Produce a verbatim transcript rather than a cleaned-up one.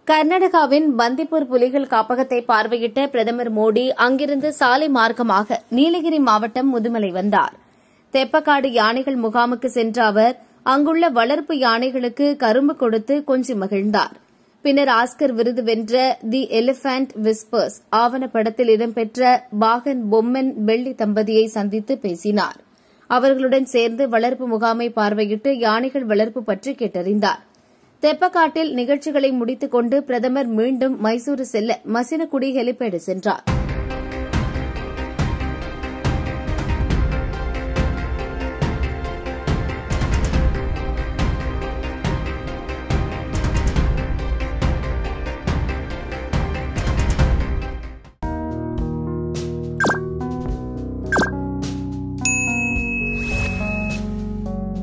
கர்நாடகாவின் பந்திப்பூர் புலிகள் காப்பகத்தை பார்வையிட்ட பிரதமர் மோடி அங்கிருந்து சாலை மார்க்கமாக நீலகிரி மாவட்டம் முதுமலை வந்தார். தெப்பக்காடு யானைகள் முகாமுக்கு சென்ற அவர் அங்குள்ள வளர்ப்பு யானைகளுக்கு கரும்பு கொடுத்து கொஞ்சி மகிழ்ந்தார். பின்னர் ஆஸ்கர் விருது வென்ற தி எலிபென்ட் விஸ்பர்ஸ் ஆவணப்படத்தில் இடம்பெற்ற பாகன் பொம்மன் வெள்ளி தம்பதியை சந்தித்து பேசினார். அவர்களுடன் சேர்ந்து வளர்ப்பு முகாமை பார்வையிட்டு யானைகள் வளர்ப்பு பற்றி கேட்டறிந்தார். தெப்பக்காட்டில் நிகழ்ச்சிகளை முடித்துக் கொண்டு பிரதமர் மீண்டும் மைசூரு செல்ல மசினகுடி ஹெலிபேடு சென்றார்.